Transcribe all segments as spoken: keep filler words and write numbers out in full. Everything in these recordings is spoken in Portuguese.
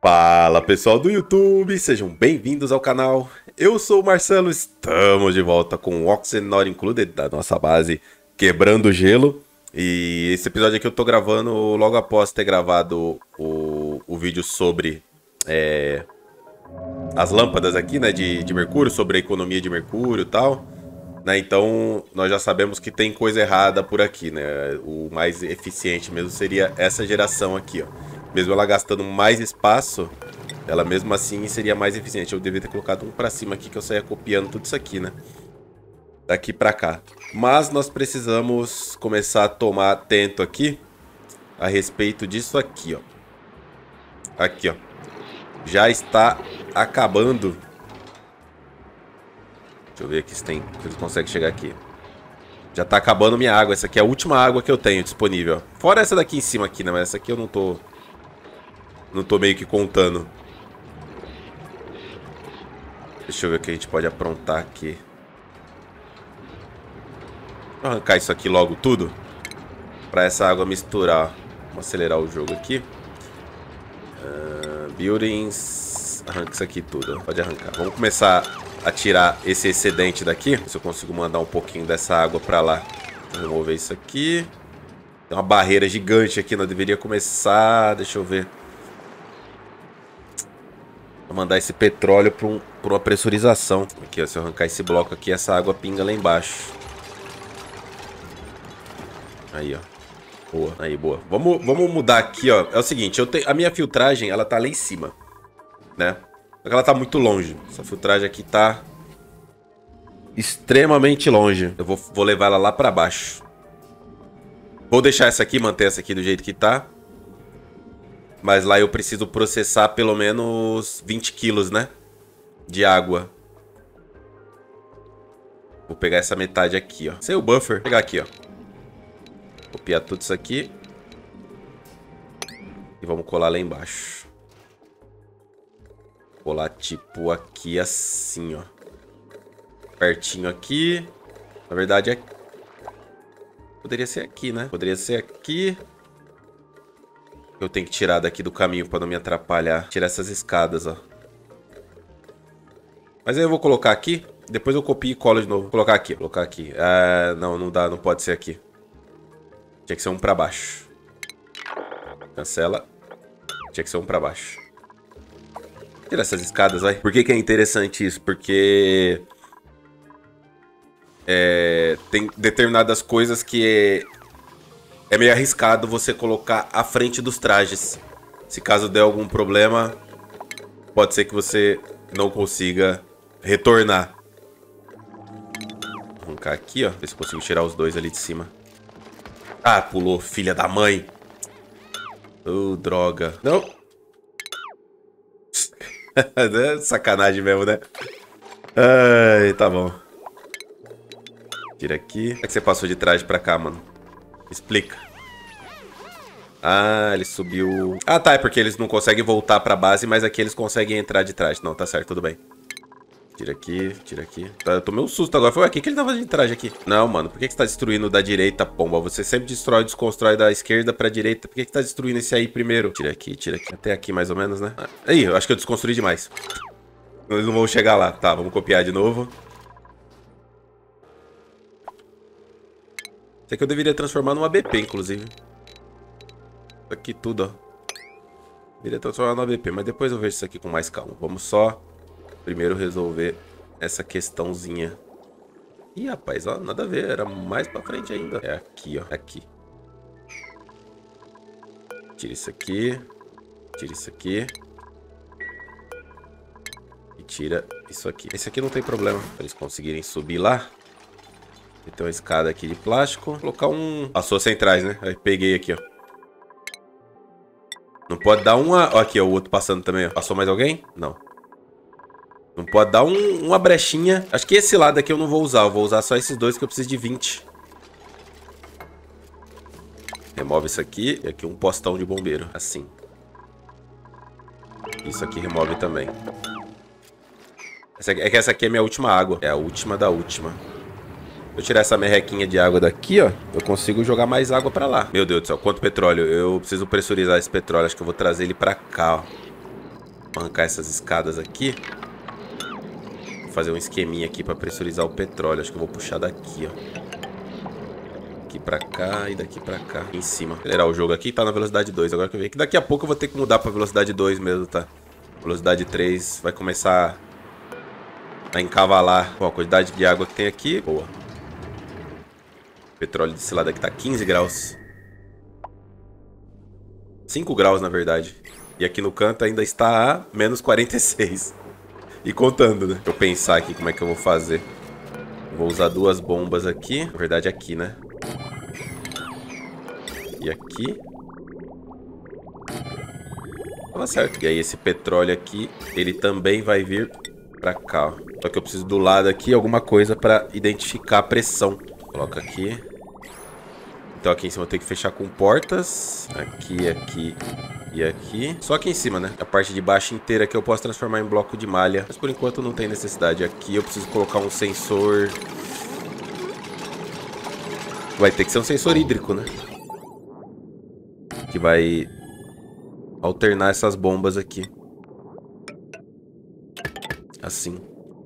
Fala pessoal do YouTube, sejam bem-vindos ao canal. Eu sou o Marcelo, estamos de volta com o Oxygen Not Included da nossa base Quebrando o Gelo. E esse episódio aqui eu tô gravando logo após ter gravado o, o vídeo sobre é, as lâmpadas aqui, né, de, de mercúrio, sobre a economia de mercúrio e tal. Né, então nós já sabemos que tem coisa errada por aqui, né? O mais eficiente mesmo seria essa geração aqui, ó. Mesmo ela gastando mais espaço, ela mesmo assim seria mais eficiente. Eu devia ter colocado um pra cima aqui, que eu saia copiando tudo isso aqui, né? Daqui pra cá. Mas nós precisamos começar a tomar atento aqui a respeito disso aqui, ó. Aqui, ó. Já está acabando. Deixa eu ver aqui se tem, se eles conseguem chegar aqui. Já tá acabando minha água. Essa aqui é a última água que eu tenho disponível. Fora essa daqui em cima aqui, né? Mas essa aqui eu não tô... Não tô meio que contando. Deixa eu ver o que a gente pode aprontar aqui. Vou arrancar isso aqui logo tudo. Pra essa água misturar. Vamos acelerar o jogo aqui. Uh, buildings. Arranca isso aqui tudo. Pode arrancar. Vamos começar a tirar esse excedente daqui. Se eu consigo mandar um pouquinho dessa água pra lá. Vou remover isso aqui. Tem uma barreira gigante aqui. Não deveria começar. Deixa eu ver. Vou mandar esse petróleo para um, uma pressurização. Aqui, ó, se eu arrancar esse bloco aqui, essa água pinga lá embaixo. Aí, ó. Boa, aí, boa. Vamos, vamos mudar aqui, ó. É o seguinte, eu tenho, a minha filtragem, ela tá lá em cima, né? Só que ela tá muito longe. Essa filtragem aqui tá extremamente longe. Eu vou, vou levar ela lá para baixo. Vou deixar essa aqui, manter essa aqui do jeito que tá. Mas lá eu preciso processar pelo menos vinte quilos, né? De água. Vou pegar essa metade aqui, ó. Sem o buffer. Vou pegar aqui, ó. Copiar tudo isso aqui. E vamos colar lá embaixo. Colar tipo aqui assim, ó. Pertinho aqui. Na verdade é... Poderia ser aqui, né? Poderia ser aqui... Eu tenho que tirar daqui do caminho pra não me atrapalhar. Tirar essas escadas, ó. Mas aí eu vou colocar aqui. Depois eu copio e colo de novo. Vou colocar aqui, colocar aqui. Ah, não, não dá, não pode ser aqui. Tinha que ser um pra baixo. Cancela. Tinha que ser um pra baixo. Tira essas escadas, vai. Por que que é interessante isso? Porque... É, tem determinadas coisas que... É... É meio arriscado você colocar à frente dos trajes. Se caso der algum problema, pode ser que você não consiga retornar. Vou arrancar aqui, ó. Ver se eu consigo tirar os dois ali de cima. Ah, pulou, filha da mãe. Oh, droga. Não. Sacanagem mesmo, né? Ai, tá bom. Tira aqui. Como é que você passou de traje pra cá, mano? Explica. Ah, ele subiu... Ah, tá, é porque eles não conseguem voltar pra base, mas aqui eles conseguem entrar de trás. Não, tá certo, tudo bem. Tira aqui, tira aqui. Eu tomei um susto agora. Foi aqui que ele tava de traje aqui. Não, mano, por que que você tá destruindo da direita, pomba? Você sempre destrói e desconstrói da esquerda pra direita. Por que que tá destruindo esse aí primeiro? Tira aqui, tira aqui. Até aqui, mais ou menos, né? Aí, eu acho que eu desconstruí demais. Eles não vão chegar lá. Tá, vamos copiar de novo. Isso aqui eu deveria transformar numa A B P, inclusive. Isso aqui tudo, ó. Deveria transformar numa A B P, mas depois eu vejo isso aqui com mais calma. Vamos só primeiro resolver essa questãozinha. Ih, rapaz, ó, nada a ver. Era mais pra frente ainda. É aqui, ó. Aqui. Tira isso aqui. Tira isso aqui. E tira isso aqui. Esse aqui não tem problema. Pra eles conseguirem subir lá. Tem uma escada aqui de plástico. Vou colocar um... Passou centrais, né? Aí peguei aqui, ó. Não pode dar uma... Ó, aqui, ó, o outro passando também, ó. Passou mais alguém? Não. Não pode dar um, uma brechinha. Acho que esse lado aqui eu não vou usar. Eu vou usar só esses dois que eu preciso de vinte. Remove isso aqui. E aqui um postão de bombeiro. Assim. Isso aqui remove também. Essa aqui, é que essa aqui é a minha última água. É a última da última. Se eu tirar essa merrequinha de água daqui, ó, eu consigo jogar mais água pra lá. Meu Deus do céu, quanto petróleo. Eu preciso pressurizar esse petróleo. Acho que eu vou trazer ele pra cá, ó. Vou arrancar essas escadas aqui. Vou fazer um esqueminha aqui pra pressurizar o petróleo. Acho que eu vou puxar daqui, ó. Aqui pra cá e daqui pra cá. Aqui em cima. Acelerar o jogo aqui, tá na velocidade dois. Agora que eu vi que daqui a pouco eu vou ter que mudar pra velocidade dois mesmo, tá? Velocidade três vai começar a encavalar. Ó, a quantidade de água que tem aqui. Boa. O petróleo desse lado aqui tá quinze graus. cinco graus, na verdade. E aqui no canto ainda está a menos quarenta e seis. E contando, né? Deixa eu pensar aqui como é que eu vou fazer. Vou usar duas bombas aqui. Na verdade, aqui, né? E aqui. Tava certo. E aí esse petróleo aqui, ele também vai vir pra cá, ó. Só que eu preciso do lado aqui alguma coisa pra identificar a pressão. Coloca aqui. Então aqui em cima eu tenho que fechar com portas. Aqui, aqui e aqui. Só aqui em cima, né? A parte de baixo inteira que eu posso transformar em bloco de malha. Mas por enquanto não tem necessidade. Aqui eu preciso colocar um sensor. Vai ter que ser um sensor hídrico, né? Que vai alternar essas bombas aqui. Assim.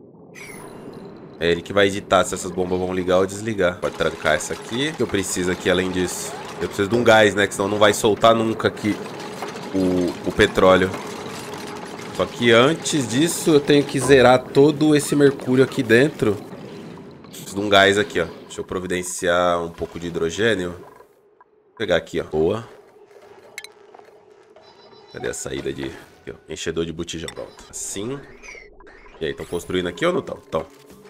É ele que vai editar se essas bombas vão ligar ou desligar. Pode trancar essa aqui. O que eu preciso aqui, além disso? Eu preciso de um gás, né? Que senão não vai soltar nunca aqui o, o petróleo. Só que antes disso, eu tenho que zerar todo esse mercúrio aqui dentro. Preciso de um gás aqui, ó. Deixa eu providenciar um pouco de hidrogênio. Vou pegar aqui, ó. Boa. Cadê a saída de... Aqui, ó. Enchedor de botijão. Pronto. Assim. E aí, estão construindo aqui ou não estão? Estão.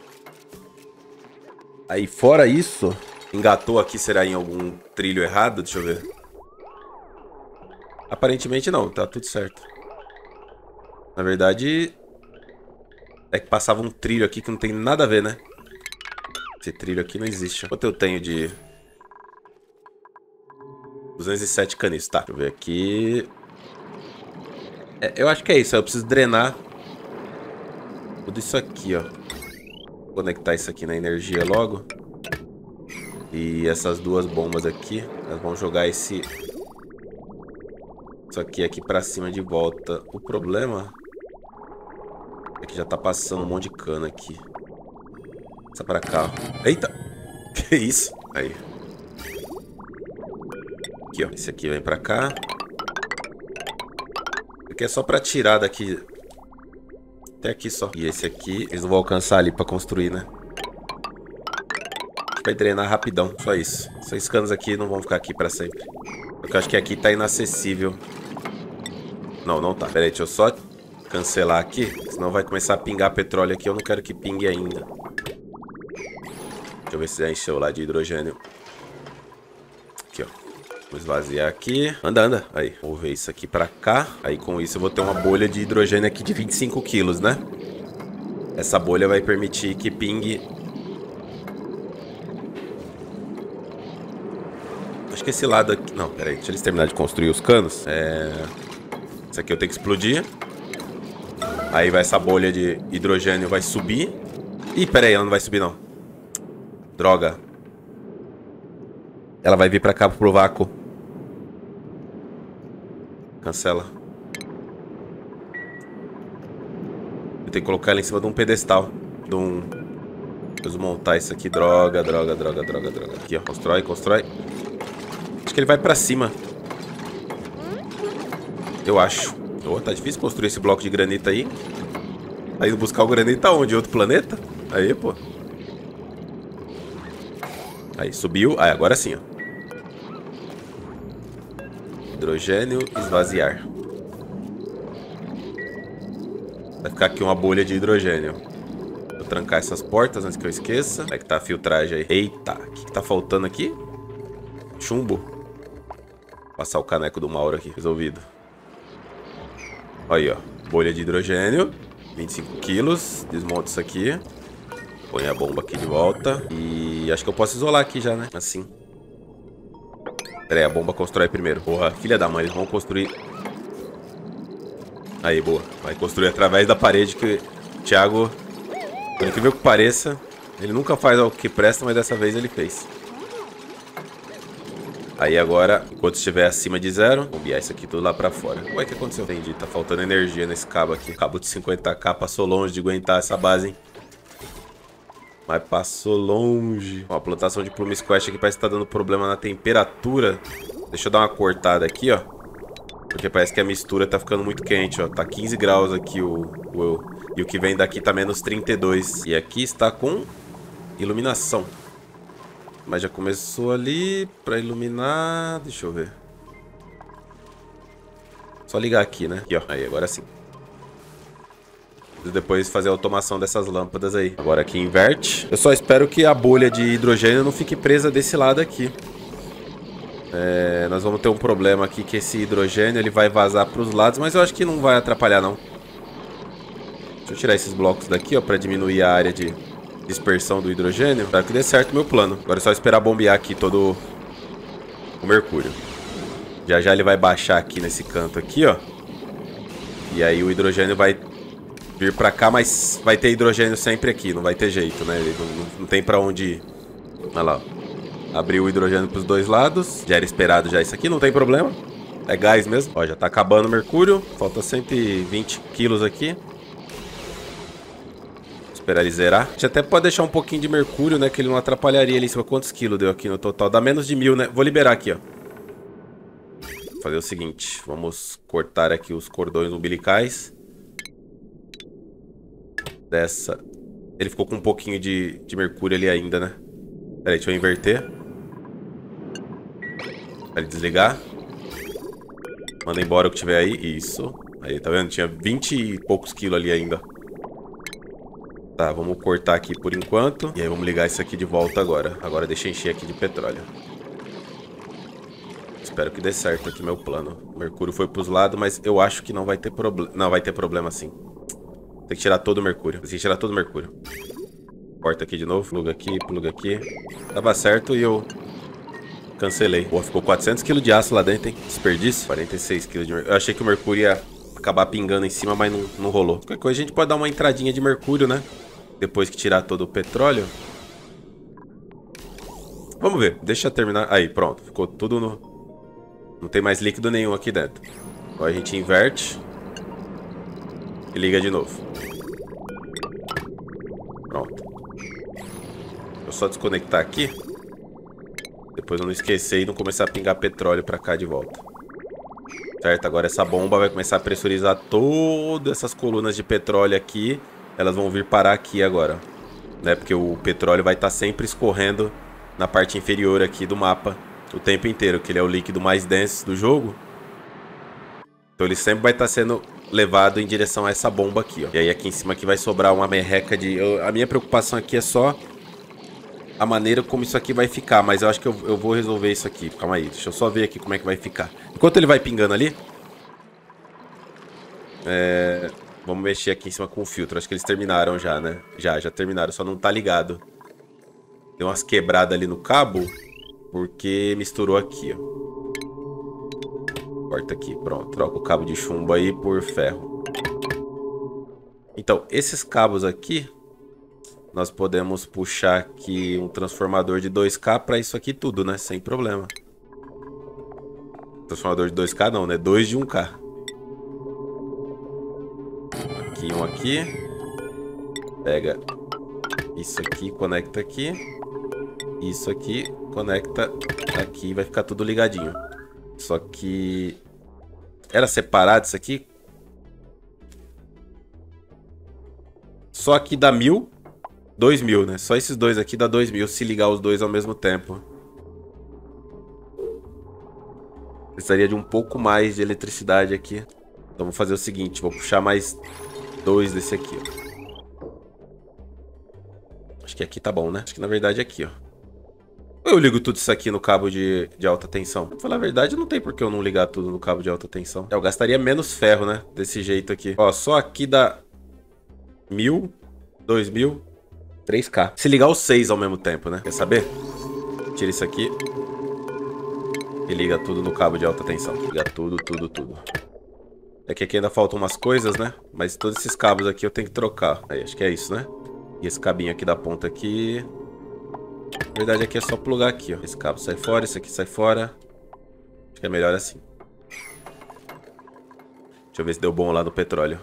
Aí, fora isso, engatou aqui, será em algum trilho errado? Deixa eu ver. Aparentemente não, tá tudo certo. Na verdade, é que passava um trilho aqui que não tem nada a ver, né? Esse trilho aqui não existe. Quanto eu tenho de... duzentos e sete canistas, tá. Deixa eu ver aqui. É, eu acho que é isso, eu preciso drenar tudo isso aqui, ó. Conectar isso aqui na energia logo. E essas duas bombas aqui, elas vão jogar esse isso aqui aqui pra cima de volta. O problema é que já tá passando um monte de cana aqui. Passa pra cá. Eita! Que isso? Aí. Aqui, ó. Esse aqui vem pra cá. Esse aqui é só pra tirar daqui. Até aqui só. E esse aqui, eles não vão alcançar ali pra construir, né? Vai drenar rapidão, só isso. Esses canos aqui não vão ficar aqui pra sempre. Porque eu acho que aqui tá inacessível. Não, não tá. Pera aí, deixa eu só cancelar aqui. Senão vai começar a pingar petróleo aqui. Eu não quero que pingue ainda. Deixa eu ver se já encheu lá de hidrogênio. Aqui, ó. Vou esvaziar aqui. Anda, anda. Aí, vou ver isso aqui pra cá. Aí com isso eu vou ter uma bolha de hidrogênio aqui de vinte e cinco quilos, né? Essa bolha vai permitir que pingue... Acho que esse lado aqui... Não, pera aí. Deixa eles terminarem de construir os canos. É... Isso aqui eu tenho que explodir. Aí vai essa bolha de hidrogênio vai subir. Ih, pera aí. Ela não vai subir, não. Droga. Ela vai vir pra cá pro vácuo. Cancela. Eu tenho que colocar ela em cima de um pedestal. De um... Preciso montar isso aqui. Droga, droga, droga, droga, droga. Aqui, ó. Constrói, constrói. Acho que ele vai pra cima. Eu acho. Oh, tá difícil construir esse bloco de granito aí. Tá indo buscar o granito aonde? Em outro planeta? Aí, pô. Aí, subiu. Ah, agora sim, ó. Hidrogênio, esvaziar. Vai ficar aqui uma bolha de hidrogênio. Vou trancar essas portas antes que eu esqueça. Como é que tá a filtragem aí? Eita, o que, que tá faltando aqui? Chumbo. Vou passar o caneco do Mauro aqui, resolvido. Aí, ó. Bolha de hidrogênio. vinte e cinco quilos. Desmonta isso aqui. Põe a bomba aqui de volta. E acho que eu posso isolar aqui já, né? Assim. Pera aí, a bomba constrói primeiro. Porra, filha da mãe, eles vão construir. Aí, boa. Vai construir através da parede que o Thiago, por incrível que pareça, ele nunca faz algo que presta, mas dessa vez ele fez. Aí agora, enquanto estiver acima de zero, vou bombear isso aqui tudo lá pra fora. Ué, o que aconteceu? Entendi, tá faltando energia nesse cabo aqui. O cabo de cinquenta K passou longe de aguentar essa base, hein? Mas passou longe. Ó, a plantação de Plume Squash aqui parece que tá dando problema na temperatura. Deixa eu dar uma cortada aqui, ó. Porque parece que a mistura tá ficando muito quente, ó. Tá quinze graus aqui o, o... E o que vem daqui tá menos trinta e dois. E aqui está com iluminação. Mas já começou ali pra iluminar... Deixa eu ver. Só ligar aqui, né? Aqui, ó. Aí, agora sim. E depois fazer a automação dessas lâmpadas aí. Agora aqui inverte. Eu só espero que a bolha de hidrogênio não fique presa desse lado aqui. É, nós vamos ter um problema aqui que esse hidrogênio ele vai vazar para os lados, mas eu acho que não vai atrapalhar não. Deixa eu tirar esses blocos daqui, ó, para diminuir a área de dispersão do hidrogênio. Para que dê certo o meu plano. Agora é só esperar bombear aqui todo o mercúrio. Já já ele vai baixar aqui nesse canto aqui, ó. E aí o hidrogênio vai vir para cá, mas vai ter hidrogênio sempre aqui, não vai ter jeito, né? Ele não, não, não tem para onde ir. Olha lá, ó. Abriu o hidrogênio para os dois lados. Já era esperado já isso aqui, não tem problema. É gás mesmo. Ó, já tá acabando o mercúrio. Falta cento e vinte quilos aqui. Esperar ele zerar. A gente até pode deixar um pouquinho de mercúrio, né? Que ele não atrapalharia ali em cima. Quantos quilos deu aqui no total? Dá menos de mil, né? Vou liberar aqui, ó. Vou fazer o seguinte. Vamos cortar aqui os cordões umbilicais. Dessa. Ele ficou com um pouquinho de, de mercúrio ali ainda, né? Pera aí, deixa eu inverter. Pra ele desligar. Manda embora o que tiver aí. Isso. Aí, tá vendo? Tinha vinte e poucos quilos ali ainda. Tá, vamos cortar aqui por enquanto. E aí vamos ligar isso aqui de volta agora. Agora deixa eu encher aqui de petróleo. Espero que dê certo aqui meu plano. O mercúrio foi pros lados, mas eu acho que não vai ter problema. Não, vai ter problema sim. Tem que tirar todo o mercúrio. Tem que tirar todo o mercúrio. Corta aqui de novo. Pluga aqui, pluga aqui. Tava certo e eu cancelei. Pô, ficou quatrocentos quilos de aço lá dentro, hein? Desperdício. quarenta e seis quilos de mercúrio. Eu achei que o mercúrio ia acabar pingando em cima, mas não, não rolou. Qualquer coisa a gente pode dar uma entradinha de mercúrio, né? Depois que tirar todo o petróleo. Vamos ver. Deixa eu terminar. Aí, pronto. Ficou tudo no... Não tem mais líquido nenhum aqui dentro. Agora a gente inverte. E liga de novo. Pronto. Vou só desconectar aqui. Depois eu não esquecer e não começar a pingar petróleo pra cá de volta. Certo? Agora essa bomba vai começar a pressurizar todas essas colunas de petróleo aqui. Elas vão vir parar aqui agora, né? Porque o petróleo vai estar sempre escorrendo na parte inferior aqui do mapa o tempo inteiro, que ele é o líquido mais denso do jogo. Então ele sempre vai estar sendo levado em direção a essa bomba aqui, ó. E aí aqui em cima aqui vai sobrar uma merreca de... Eu, a minha preocupação aqui é só a maneira como isso aqui vai ficar. Mas eu acho que eu, eu vou resolver isso aqui. Calma aí, deixa eu só ver aqui como é que vai ficar. Enquanto ele vai pingando ali... É... Vamos mexer aqui em cima com o filtro. Acho que eles terminaram já, né? Já, já terminaram, só não tá ligado. Deu umas quebradas ali no cabo, porque misturou aqui, ó. Corta aqui, pronto. Troca o cabo de chumbo aí por ferro. Então, esses cabos aqui, nós podemos puxar aqui um transformador de dois K para isso aqui tudo, né? Sem problema. Transformador de dois K não, né? dois de um K. Aqui, um aqui. Pega isso aqui, conecta aqui. Isso aqui, conecta aqui. Vai ficar tudo ligadinho. Só que... Era separado isso aqui? Só aqui dá mil. Dois mil, né? Só esses dois aqui dá dois mil se ligar os dois ao mesmo tempo. Precisaria de um pouco mais de eletricidade aqui. Então vou fazer o seguinte. Vou puxar mais dois desse aqui, ó. Acho que aqui tá bom, né? Acho que na verdade é aqui, ó. Eu ligo tudo isso aqui no cabo de, de alta tensão. Pra falar a verdade, não tem por que eu não ligar tudo no cabo de alta tensão. Eu gastaria menos ferro, né? Desse jeito aqui. Ó, só aqui dá mil, dois mil, três K. Se ligar os seis ao mesmo tempo, né? Quer saber? Tira isso aqui. E liga tudo no cabo de alta tensão. Liga tudo, tudo, tudo. É que aqui ainda faltam umas coisas, né? Mas todos esses cabos aqui eu tenho que trocar. Aí, acho que é isso, né? E esse cabinho aqui da ponta aqui... Na verdade aqui é só plugar aqui, ó. Esse cabo sai fora, esse aqui sai fora. Acho que é melhor assim. Deixa eu ver se deu bom lá no petróleo.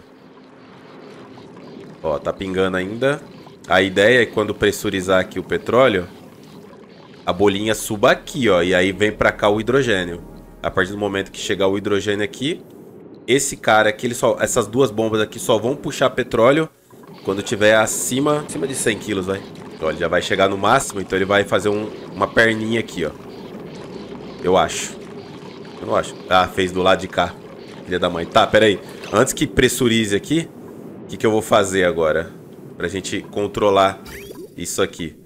Ó, tá pingando ainda. A ideia é que quando pressurizar aqui o petróleo, a bolinha suba aqui, ó. E aí vem pra cá o hidrogênio. A partir do momento que chegar o hidrogênio aqui, esse cara aqui, ele só, essas duas bombas aqui só vão puxar petróleo quando tiver acima, acima de cem quilos, vai. Então ele já vai chegar no máximo, então ele vai fazer um, uma perninha aqui, ó. Eu acho. Eu não acho. Ah, fez do lado de cá. Filha da mãe. Tá, pera aí. Antes que pressurize aqui, o que, que eu vou fazer agora? Pra gente controlar isso aqui.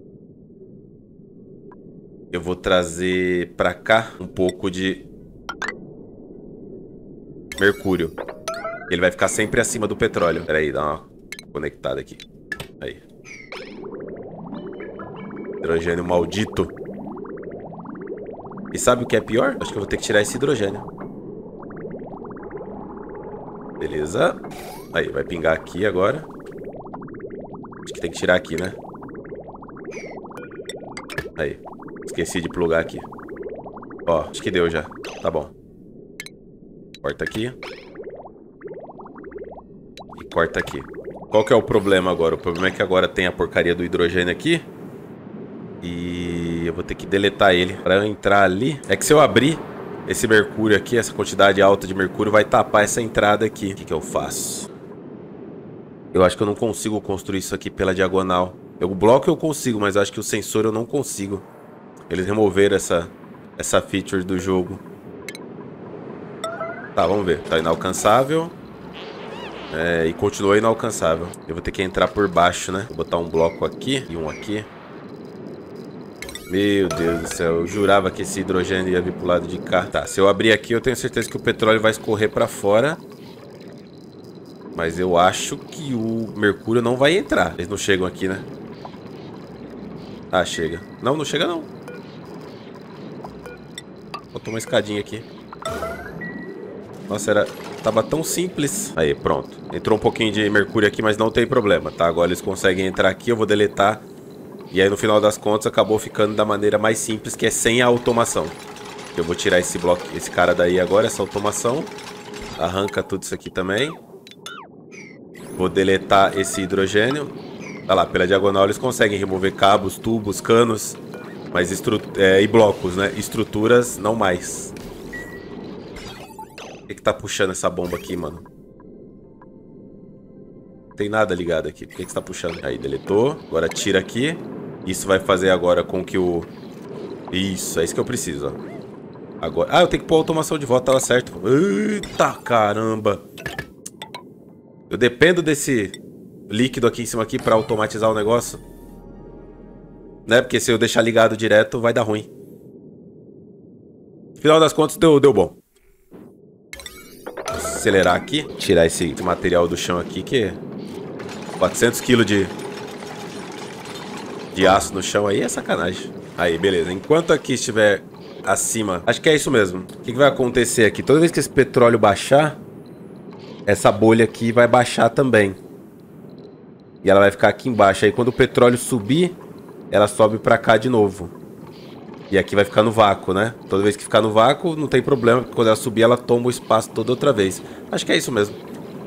Eu vou trazer pra cá um pouco de mercúrio. Ele vai ficar sempre acima do petróleo. Pera aí, dá uma conectada aqui. Aí. Hidrogênio maldito. E sabe o que é pior? Acho que eu vou ter que tirar esse hidrogênio. Beleza. Aí, vai pingar aqui agora. Acho que tem que tirar aqui, né? Aí. Esqueci de plugar aqui. Ó, acho que deu já. Tá bom. Corta aqui. E corta aqui. Qual que é o problema agora? O problema é que agora tem a porcaria do hidrogênio aqui. E eu vou ter que deletar ele pra eu entrar ali. É que se eu abrir esse mercúrio aqui, essa quantidade alta de mercúrio vai tapar essa entrada aqui. O que que eu faço? Eu acho que eu não consigo construir isso aqui pela diagonal. O bloco eu consigo, mas eu acho que o sensor eu não consigo. Eles removeram essa, essa feature do jogo. Tá, vamos ver. Tá inalcançável. É, e continua inalcançável. Eu vou ter que entrar por baixo, né? Vou botar um bloco aqui e um aqui. Meu Deus do céu. Eu jurava que esse hidrogênio ia vir pro lado de cá. Tá, se eu abrir aqui, eu tenho certeza que o petróleo vai escorrer pra fora. Mas eu acho que o mercúrio não vai entrar. Eles não chegam aqui, né? Ah, chega. Não, não chega não. Botou uma escadinha aqui. Nossa, era... tava tão simples. Aí, pronto. Entrou um pouquinho de mercúrio aqui, mas não tem problema, tá? Agora eles conseguem entrar aqui, eu vou deletar. E aí, no final das contas, acabou ficando da maneira mais simples, que é sem a automação. Eu vou tirar esse bloco, esse cara daí agora, essa automação. Arranca tudo isso aqui também. Vou deletar esse hidrogênio. Olha lá, pela diagonal eles conseguem remover cabos, tubos, canos. Mas estru... é, e blocos, né? Estruturas, não mais. O que que tá puxando essa bomba aqui, mano? Não tem nada ligado aqui. Por que que você tá puxando? Aí, deletou. Agora tira aqui. Isso vai fazer agora com que o... Isso, é isso que eu preciso, ó. Agora... Ah, eu tenho que pôr a automação de volta, tava certo. Eita, caramba. Eu dependo desse líquido aqui em cima aqui pra automatizar o negócio. Né? Porque se eu deixar ligado direto, vai dar ruim. Final das contas, deu, deu bom. Vou acelerar aqui. Tirar esse material do chão aqui, que é quatrocentos quilos de, de aço no chão aí é sacanagem. Aí, beleza. Enquanto aqui estiver acima... Acho que é isso mesmo. O que que vai acontecer aqui? Toda vez que esse petróleo baixar, essa bolha aqui vai baixar também. E ela vai ficar aqui embaixo. Aí quando o petróleo subir, ela sobe pra cá de novo. E aqui vai ficar no vácuo, né? Toda vez que ficar no vácuo, não tem problema. Porque quando ela subir, ela toma o espaço todo outra vez. Acho que é isso mesmo.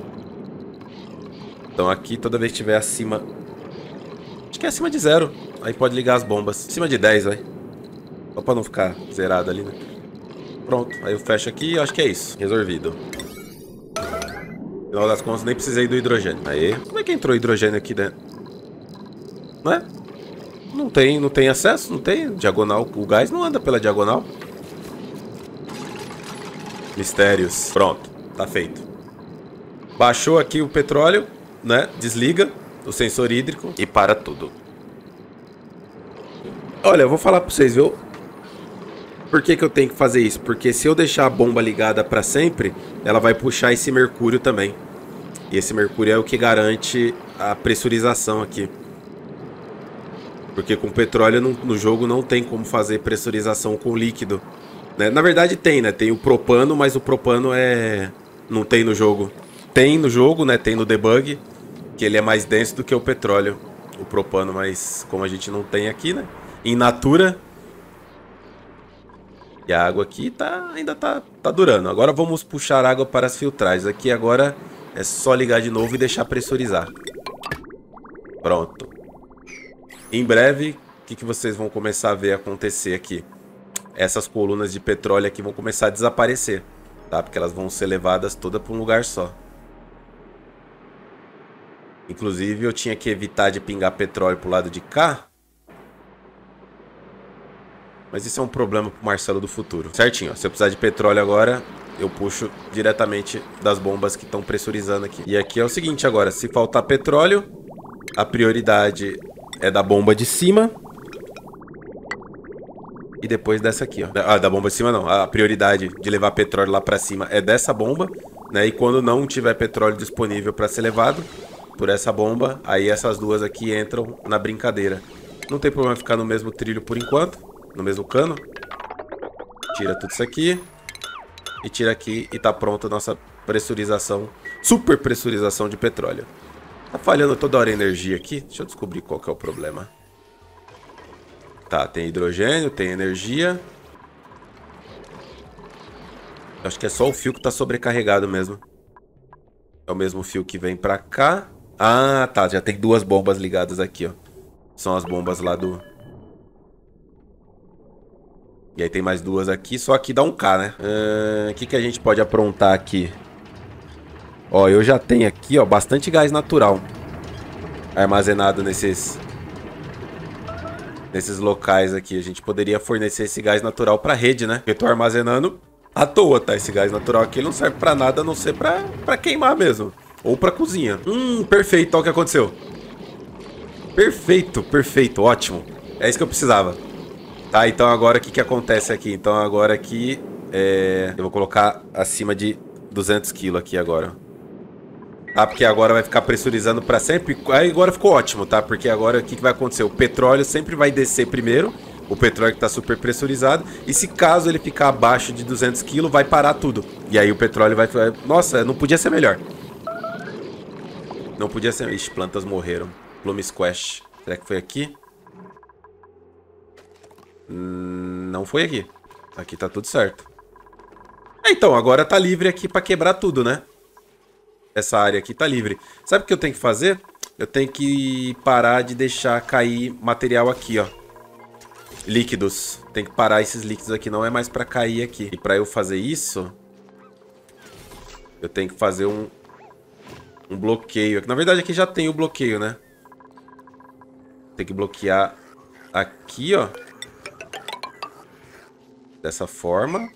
Então aqui, toda vez que estiver acima... Acho que é acima de zero. Aí pode ligar as bombas. Acima de dez, vai. Só pra não ficar zerado ali, né? Pronto. Aí eu fecho aqui e acho que é isso. Resolvido. No final das contas, nem precisei do hidrogênio. Aí. Como é que entrou hidrogênio aqui dentro? Não é? Não tem, não tem acesso, não tem diagonal. O gás não anda pela diagonal. Mistérios. Pronto, tá feito. Baixou aqui o petróleo, né? Desliga o sensor hídrico e para tudo. Olha, eu vou falar pra vocês, viu? Por que que eu tenho que fazer isso? Porque se eu deixar a bomba ligada pra sempre, ela vai puxar esse mercúrio também. E esse mercúrio é o que garante a pressurização aqui. Porque com petróleo no, no jogo não tem como fazer pressurização com líquido, né? Na verdade tem, né? Tem o propano, mas o propano é... não tem no jogo. Tem no jogo, né? Tem no debug, que ele é mais denso do que o petróleo. O propano, mas como a gente não tem aqui, né? Em natura... E a água aqui tá, ainda tá, tá durando. Agora vamos puxar água para as filtragens. Aqui agora é só ligar de novo e deixar pressurizar. Pronto. Em breve, o que, que vocês vão começar a ver acontecer aqui? Essas colunas de petróleo aqui vão começar a desaparecer, tá? Porque elas vão ser levadas todas para um lugar só. Inclusive, eu tinha que evitar de pingar petróleo pro lado de cá. Mas isso é um problema pro Marcelo do futuro. Certinho, ó. Se eu precisar de petróleo agora, eu puxo diretamente das bombas que estão pressurizando aqui. E aqui é o seguinte agora, se faltar petróleo, a prioridade é da bomba de cima. E depois dessa aqui, ó. Ah, da bomba de cima não. A prioridade de levar petróleo lá pra cima é dessa bomba, né? E quando não tiver petróleo disponível pra ser levado por essa bomba, aí essas duas aqui entram na brincadeira. Não tem problema ficar no mesmo trilho por enquanto, no mesmo cano. Tira tudo isso aqui. E tira aqui e tá pronta a nossa pressurização, super pressurização de petróleo. Tá falhando toda hora a energia aqui. Deixa eu descobrir qual que é o problema. Tá, tem hidrogênio, tem energia. Acho que é só o fio que tá sobrecarregado mesmo. É o mesmo fio que vem pra cá. Ah, tá, já tem duas bombas ligadas aqui, ó. São as bombas lá do... E aí tem mais duas aqui, só aqui dá um K, né? O uh, que, que a gente pode aprontar aqui? Ó, eu já tenho aqui, ó, bastante gás natural armazenado nesses... Nesses locais aqui. A gente poderia fornecer esse gás natural pra rede, né? Eu tô armazenando à toa, tá? Esse gás natural aqui não serve pra nada, a não ser pra, pra queimar mesmo. Ou pra cozinha. Hum, perfeito. Olha o que aconteceu. Perfeito, perfeito. Ótimo. É isso que eu precisava. Tá, então agora o que que acontece aqui? Então agora aqui é... eu vou colocar acima de duzentos quilos aqui agora. Tá, porque agora vai ficar pressurizando pra sempre. Aí agora ficou ótimo, tá? Porque agora o que que vai acontecer? O petróleo sempre vai descer primeiro. O petróleo que tá super pressurizado. E se caso ele ficar abaixo de duzentos quilos, vai parar tudo. E aí o petróleo vai... Nossa, não podia ser melhor. Não podia ser... Ixi, plantas morreram. Plume Squash. Será que foi aqui? Hum, não foi aqui. Aqui tá tudo certo. É, então, agora tá livre aqui pra quebrar tudo, né? Essa área aqui tá livre. Sabe o que eu tenho que fazer? Eu tenho que parar de deixar cair material aqui, ó. Líquidos. Tem que parar esses líquidos aqui. Não é mais pra cair aqui. E pra eu fazer isso... eu tenho que fazer um... um bloqueio. Na verdade aqui já tem o bloqueio, né? Tem que bloquear aqui, ó. Dessa forma.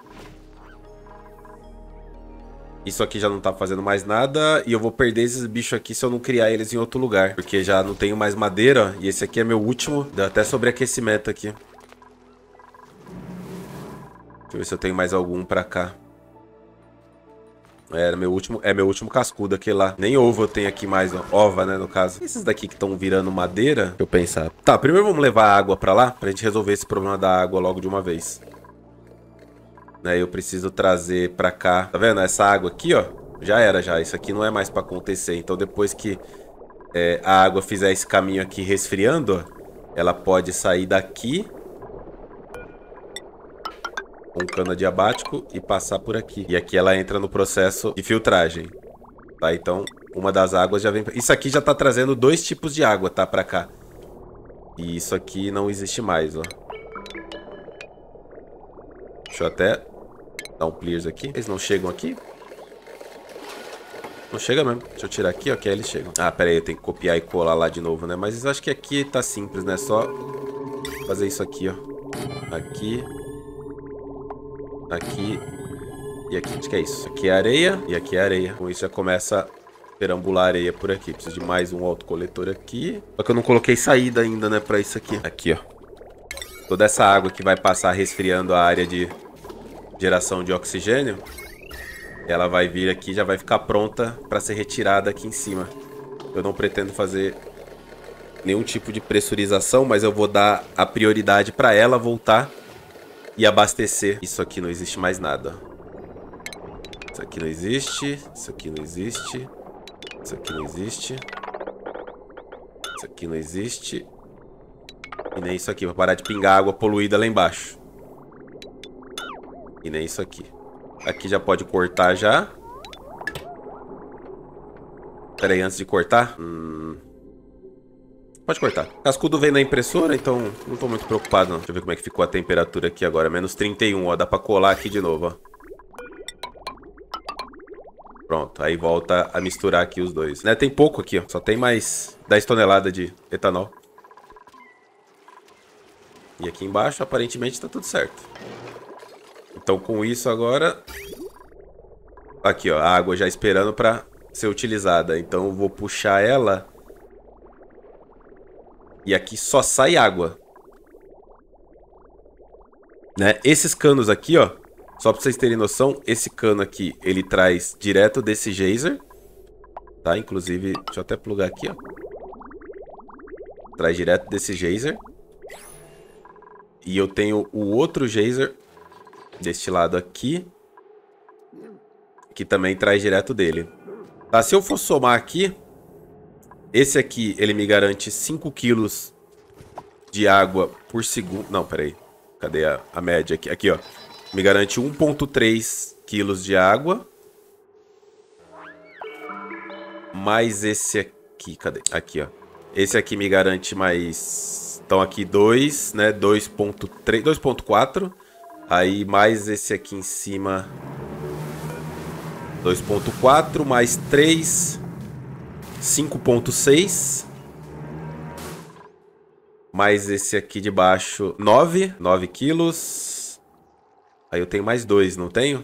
Isso aqui já não tá fazendo mais nada. E eu vou perder esses bichos aqui se eu não criar eles em outro lugar. Porque já não tenho mais madeira. E esse aqui é meu último. Deu até sobreaquecimento aqui. Deixa eu ver se eu tenho mais algum pra cá. É meu último, é meu último cascudo aquele lá. Nem ovo eu tenho aqui mais, ó. Ova, né, no caso. Esses daqui que estão virando madeira, deixa eu pensar. Tá, primeiro vamos levar a água pra lá, pra gente resolver esse problema da água logo de uma vez. Né, eu preciso trazer pra cá. Tá vendo? Essa água aqui, ó, já era já. Isso aqui não é mais pra acontecer. Então depois que é, a água fizer esse caminho aqui resfriando, ó, ela pode sair daqui com cano adiabático e passar por aqui. E aqui ela entra no processo de filtragem. Tá, então uma das águas já vem... Isso aqui já tá trazendo dois tipos de água, tá, pra cá. E isso aqui não existe mais, ó. Deixa eu até dar um clears aqui. Eles não chegam aqui? Não chega mesmo. Deixa eu tirar aqui, ó, que aí eles chegam. Ah, pera aí, eu tenho que copiar e colar lá de novo, né? Mas eu acho que aqui tá simples, né? Só fazer isso aqui, ó. Aqui... Aqui e aqui, acho que é isso. Aqui é areia e aqui é areia. Com isso já começa a perambular areia por aqui. Preciso de mais um autocoletor aqui. Só que eu não coloquei saída ainda, né, pra isso aqui. Aqui, ó. Toda essa água que vai passar resfriando a área de geração de oxigênio, ela vai vir aqui e já vai ficar pronta pra ser retirada aqui em cima. Eu não pretendo fazer nenhum tipo de pressurização, mas eu vou dar a prioridade pra ela voltar e abastecer. Isso aqui não existe mais nada. Isso aqui não existe. Isso aqui não existe. Isso aqui não existe. Isso aqui não existe. E nem isso aqui. Vou parar de pingar água poluída lá embaixo. E nem isso aqui. Aqui já pode cortar já. Pera aí, antes de cortar. Hum... Pode cortar. Cascudo vem na impressora, então não tô muito preocupado não. Deixa eu ver como é que ficou a temperatura aqui agora. Menos trinta e um, ó. Dá pra colar aqui de novo, ó. Pronto, aí volta a misturar aqui os dois. Né, tem pouco aqui, ó. Só tem mais dez toneladas de etanol. E aqui embaixo, aparentemente, tá tudo certo. Então, com isso agora... Aqui, ó. A água já esperando pra ser utilizada. Então, eu vou puxar ela... E aqui só sai água. Né? Esses canos aqui, ó. Só pra vocês terem noção, esse cano aqui, ele traz direto desse geyser. Tá? Inclusive, deixa eu até plugar aqui, ó. Traz direto desse geyser. E eu tenho o outro geyser deste lado aqui. Que também traz direto dele. Tá? Se eu for somar aqui... Esse aqui, ele me garante cinco quilos de água por segundo. Não, peraí. Cadê a, a média aqui? Aqui, ó. Me garante um ponto três quilos de água. Mais esse aqui. Cadê? Aqui, ó. Esse aqui me garante mais... Então aqui dois, né? dois ponto três, dois ponto quatro. Aí mais esse aqui em cima. dois ponto quatro mais três... cinco ponto seis. Mais esse aqui de baixo, nove. nove quilos. Aí eu tenho mais dois, não tenho?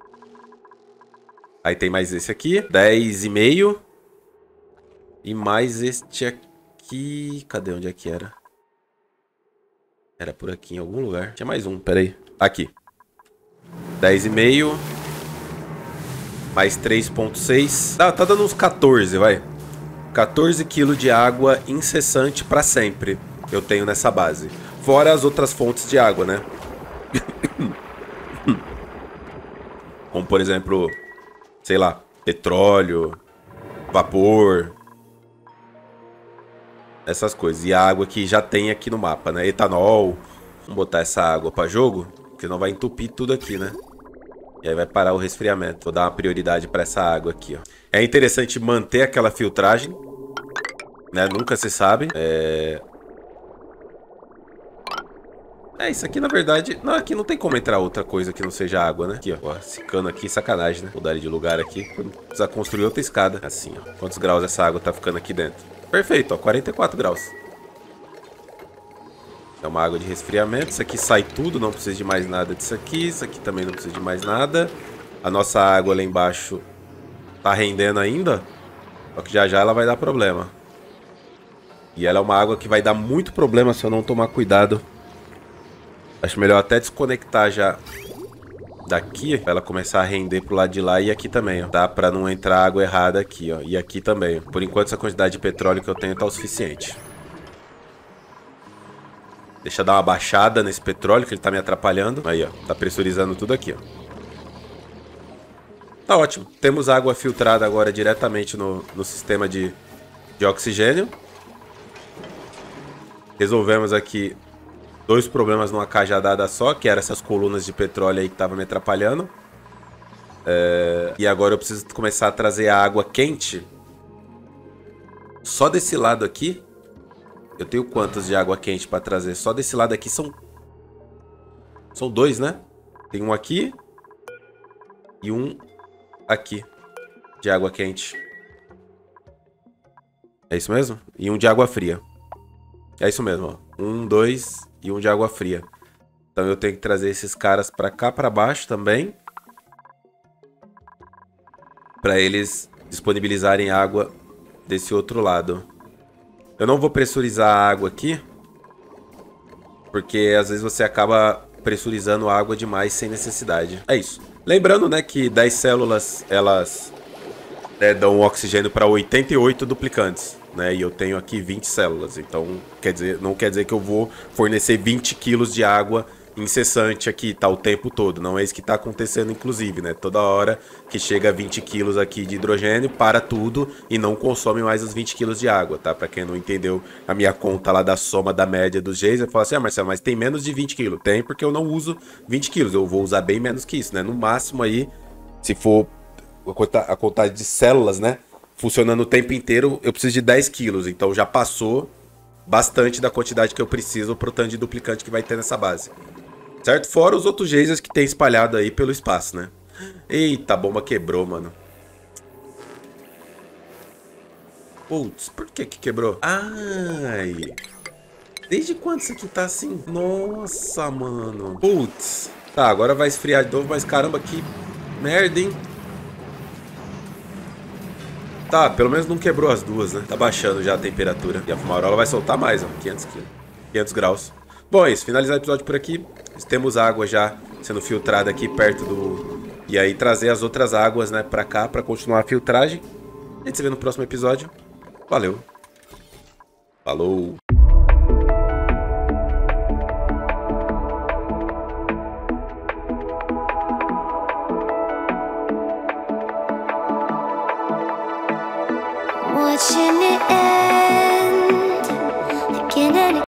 Aí tem mais esse aqui, dez e meio. E mais este aqui... Cadê? Onde é que era? Era por aqui em algum lugar. Tinha mais um, peraí. Aqui. dez e meio. Mais três ponto seis. Ah, tá dando uns quatorze, vai. quatorze quilos de água incessante pra sempre eu tenho nessa base. Fora as outras fontes de água, né? Como, por exemplo, sei lá, petróleo, vapor. Essas coisas. E a água que já tem aqui no mapa, né? Etanol. Vamos botar essa água pra jogo, porque não vai entupir tudo aqui, né? E aí vai parar o resfriamento. Vou dar uma prioridade pra essa água aqui, ó. É interessante manter aquela filtragem, né? Nunca se sabe. É... É, isso aqui na verdade... Não, aqui não tem como entrar outra coisa que não seja água, né? Aqui, ó. Esse cano aqui, sacanagem, né? Mudar ele de lugar aqui. Precisa construir outra escada. Assim, ó. Quantos graus essa água tá ficando aqui dentro? Perfeito, ó. quarenta e quatro graus. É uma água de resfriamento. Isso aqui sai tudo, não precisa de mais nada disso aqui. Isso aqui também não precisa de mais nada. A nossa água lá embaixo tá rendendo ainda. Só que já já ela vai dar problema. E ela é uma água que vai dar muito problema se eu não tomar cuidado. Acho melhor até desconectar já daqui, pra ela começar a render pro lado de lá e aqui também, ó. Dá pra não entrar água errada aqui, ó. E aqui também, ó. Por enquanto essa quantidade de petróleo que eu tenho tá o suficiente. Deixa eu dar uma baixada nesse petróleo que ele tá me atrapalhando. Aí, ó. Tá pressurizando tudo aqui, ó. Tá ótimo. Temos água filtrada agora diretamente no, no sistema de, de oxigênio. Resolvemos aqui dois problemas numa cajadada só, que eram essas colunas de petróleo aí que estavam me atrapalhando. É... E agora eu preciso começar a trazer a água quente. Só desse lado aqui. Eu tenho quantos de água quente para trazer? Só desse lado aqui são... São dois, né? Tem um aqui. E um aqui. De água quente. É isso mesmo? E um de água fria. É isso mesmo, ó. Um, dois e um de água fria. Então eu tenho que trazer esses caras pra cá, pra baixo também. Pra eles disponibilizarem água desse outro lado. Eu não vou pressurizar a água aqui. Porque às vezes você acaba pressurizando a água demais sem necessidade. É isso. Lembrando, né, que dez células, elas né, dão oxigênio para oitenta e oito duplicantes. Né, e eu tenho aqui vinte células, então quer dizer, não quer dizer que eu vou fornecer vinte quilos de água incessante aqui, tá o tempo todo. Não é isso que tá acontecendo, inclusive, né? Toda hora que chega a vinte quilos aqui de hidrogênio, para tudo e não consome mais os vinte quilos de água, tá? Pra quem não entendeu a minha conta lá da soma da média dos geysers, fala assim, ah, Marcelo, mas tem menos de vinte quilos. Tem, porque eu não uso vinte quilos, eu vou usar bem menos que isso, né? No máximo aí, se for a contagem de células, né? Funcionando o tempo inteiro, eu preciso de dez quilos. Então já passou bastante da quantidade que eu preciso pro tanto de duplicante que vai ter nessa base. Certo? Fora os outros geysers que tem espalhado aí pelo espaço, né? Eita, a bomba quebrou, mano. Putz, por que que quebrou? Ai. Desde quando isso aqui tá assim? Nossa, mano. Putz. Tá, agora vai esfriar de novo, mas caramba, que merda, hein? Tá, pelo menos não quebrou as duas, né? Tá baixando já a temperatura. E a fumarola vai soltar mais, ó. quinhentos quilos. quinhentos graus. Bom, é isso. Finalizar o episódio por aqui. Temos água já sendo filtrada aqui perto do... E aí trazer as outras águas, né, pra cá, pra continuar a filtragem. A gente se vê no próximo episódio. Valeu. Falou. Watching it